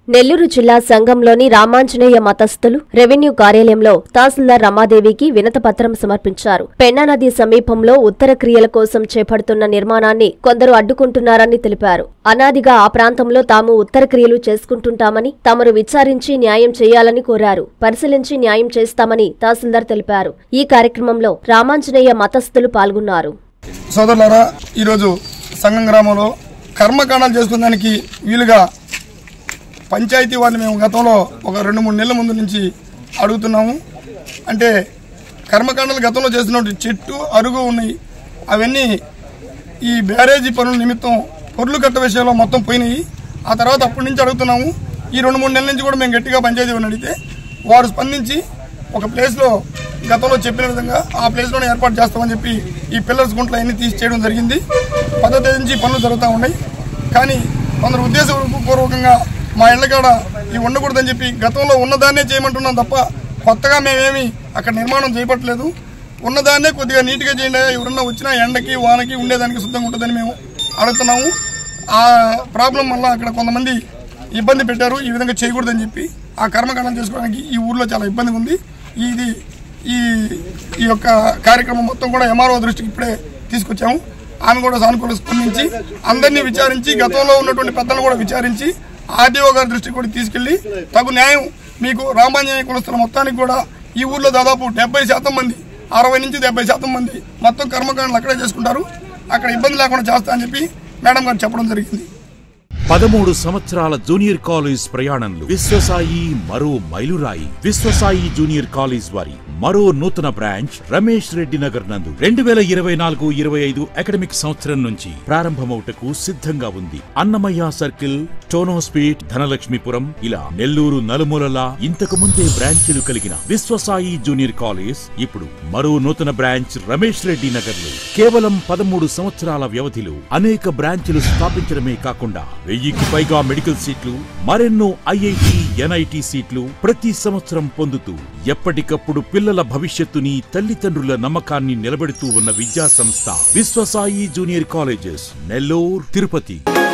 నెల్లూరు జిల్లా సంఘంలోని రామాంజనేయ మతస్థులు రెవెన్యూ కార్యాలయంలో తహసీల్దార్ రమాదేవికి వినతిపత్రం సమర్పించారు. పెన్నా నది సమీపంలో ఉత్తర క్రియల కోసం చేపడుతున్న నిర్మాణాన్ని కొందరు అడ్డుకుంటున్నారని తెలిపారు. అనాదిగా ఆ ప్రాంతంలో తాము ఉత్తర క్రియలు చేసుకుంటుంటామని తమరు విచారించి న్యాయం చేయాలని కోరారు. పరిశీలించి న్యాయం చేస్తామని తహసీల్దార్ తెలిపారు. ఈ కార్యక్రమంలో రామాంజనేయ మతస్థులు పాల్గొన్నారు. సోదరులారా, ఈరోజు సంఘం గ్రామంలో కర్మకాండాలు చేసుకునేదానికి వీలుగా పంచాయతీ వారిని మేము గతంలో ఒక 2-3 నెలల ముందు నుంచి అడుగుతున్నాము. అంటే కర్మకాండాలు గతంలో చేసినటువంటి చెట్టు అరుగు ఉన్నాయి, అవన్నీ ఈ బ్యారేజీ పనుల నిమిత్తం పొర్లు కట్ట విషయంలో మొత్తం పోయినాయి. ఆ తర్వాత అప్పటి నుంచి అడుగుతున్నాము. ఈ 2-3 నెలల నుంచి కూడా మేము గట్టిగా పంచాయతీ వారిని అడిగితే వారు స్పందించి ఒక ప్లేస్లో గతంలో చెప్పిన విధంగా ఆ ప్లేస్లోనే ఏర్పాటు చేస్తామని చెప్పి ఈ పిల్లర్స్ గుంటలు అన్నీ తీసి చేయడం జరిగింది. 10వ తేదీ నుంచి పనులు జరుగుతూ ఉన్నాయి. కానీ కొందరు ఉద్దేశపూర్వకంగా మా ఇళ్లకాడ ఇవి ఉండకూడదని చెప్పి గతంలో ఉన్నదాన్నే చేయమంటున్నాం తప్ప కొత్తగా మేమేమి అక్కడ నిర్మాణం చేయబట్టలేదు. ఉన్నదాన్నే కొద్దిగా నీట్గా చేయండి, ఎవరన్నా వచ్చినా ఎండకి వానకి ఉండేదానికి సిద్ధంగా ఉంటుందని మేము అడుగుతున్నాము. ఆ ప్రాబ్లం వల్ల అక్కడ కొంతమంది ఇబ్బంది పెట్టారు, ఈ విధంగా చేయకూడదని చెప్పి ఆ కర్మకాండం చేసుకోవడానికి ఈ ఊర్లో చాలా ఇబ్బందిగా ఉంది. ఈ యొక్క కార్యక్రమం మొత్తం కూడా ఎంఆర్ఓ దృష్టికి ఇప్పుడే తీసుకొచ్చాము. ఆమె కూడా సానుకూల స్పందించి అందరినీ విచారించి గతంలో ఉన్నటువంటి పెద్దలను కూడా విచారించి ఆర్డీఓ గారి దృష్టికి కూడా తీసుకెళ్లి తగు న్యాయం మీకు రామాంజనేయ కులస్తుల మొత్తానికి కూడా ఈ ఊర్లో దాదాపు 70% మంది 60 నుంచి 70% మంది మొత్తం కర్మకాండలు అక్కడే చేసుకుంటారు. అక్కడ ఇబ్బంది లేకుండా చేస్తా అని చెప్పి మేడం గారు చెప్పడం జరిగింది. 13 సంవత్సరాల జూనియర్ కాలేజ్ ప్రయాణంలో విశ్వసాయి మరో మైలురాయి. విశ్వసాయి జూనియర్ కాలేజ్ వారి మరో నూతన బ్రాంచ్ రమేష్ రెడ్డి నగర్ నందు 2024-25 అకాడమిక్ సంవత్సరం నుంచి ప్రారంభమవుటకు సిద్ధంగా ఉంది. అన్నమయ్య సర్కిల్, టోనోస్పీట్, ధనలక్ష్మీపురం ఇలా నెల్లూరు నలుమూలలా ఇంతకు ముందే బ్రాంచీలు కలిగిన విశ్వసాయి జూనియర్ కాలేజ్ ఇప్పుడు మరో నూతన బ్రాంచ్ రమేష్ రెడ్డి నగర్ లో కేవలం 13 సంవత్సరాల వ్యవధిలో అనేక బ్రాంచీలు స్థాపించడమే కాకుండా 1000కి పైగా మెడికల్ సీట్లు, మరెన్నో ఐఐటి, ఎన్ఐటి సీట్లు ప్రతి సంవత్సరం పొందుతూ ఎప్పటికప్పుడు పిల్లల భవిష్యత్తుని, తల్లిదండ్రుల నమ్మకాన్ని నిలబెడుతూ ఉన్న విద్యా సంస్థ విశ్వసాయి జూనియర్ కాలేజెస్ నెల్లూరు, తిరుపతి.